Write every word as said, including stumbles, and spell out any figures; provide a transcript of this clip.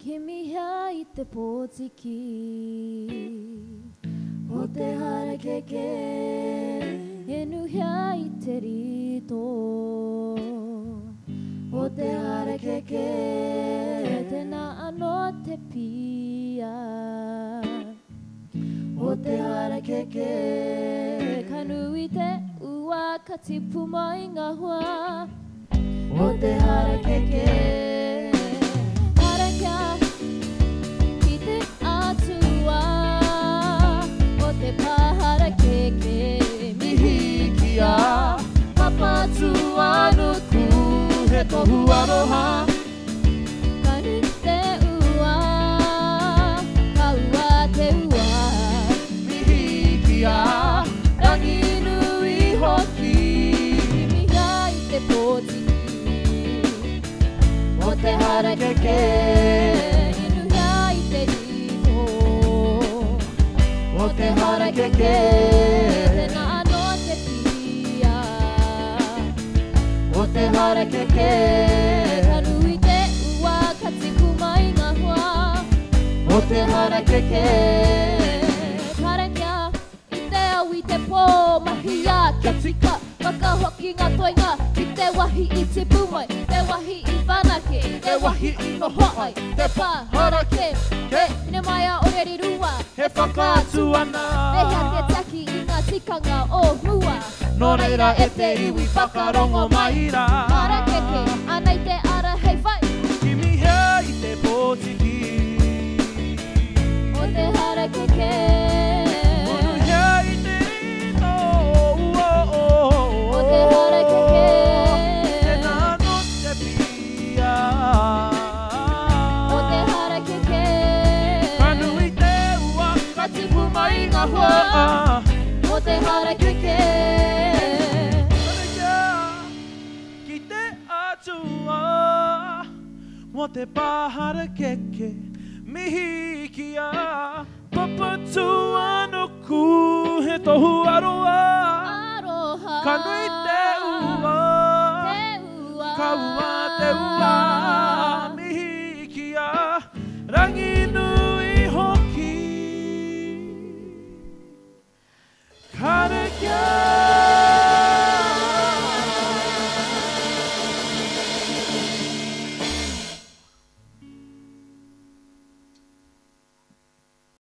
君はいてポチキお手腹けけえぬはいてりとお手腹けけてなあのてぴやお手腹けけかぬいてうわかちぷまいがわお手腹けけ腹がきてあつわお手腹けけみひきやパパつわぬくへとふわろはかにてうわかうわてうわみひきやらぎぬいほきみがいてぽちお手腹けけ犬がいてりとお手腹けけてなのてぴやお手腹けけかぬいてうわかちくまいがわお手腹けけからにゃいておいてぽまひやきゃちかMaka hoki nga toi nga I te wahi I te pumai Te wahi I whanake Te wahi I no hoai Te pāharake Ke ne mai a oreri rua He whakātu ana Te hea te taki I ngā tikanga o mua Nō reira e te iwi whakarongo maira Harakeke Anai te ara hei whai Kimi hea I te pōtiki O te harakeke O te hara keke Ki te atua O te pahara keke Mihi ki a Papatua no ku He tohu aroa Aroha Ka nui te ua Ka ua te ua